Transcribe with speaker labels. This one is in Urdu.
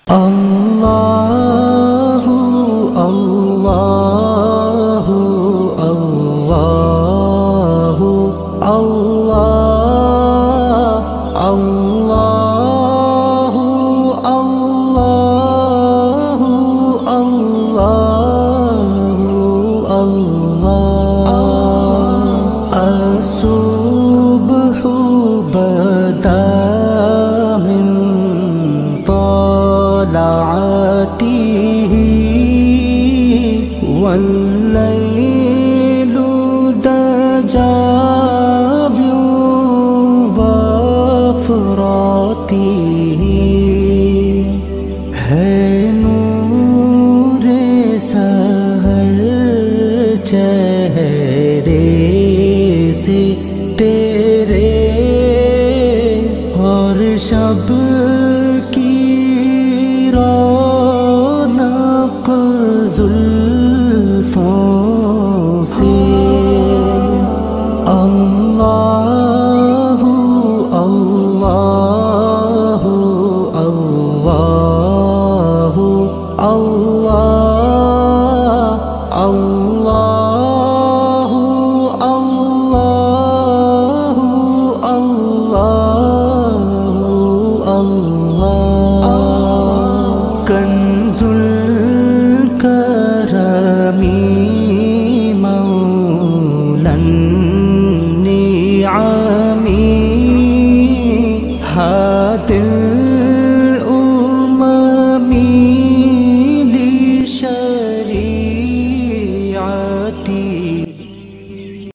Speaker 1: اللہ اللہ اللہ اللہ اللہ اللہ اللہ اللہ الصبح بدا من طلعته والليل دجى بوفراته ہے نور سحر چہرے سے تیرے اور شب کی رونق ظلمت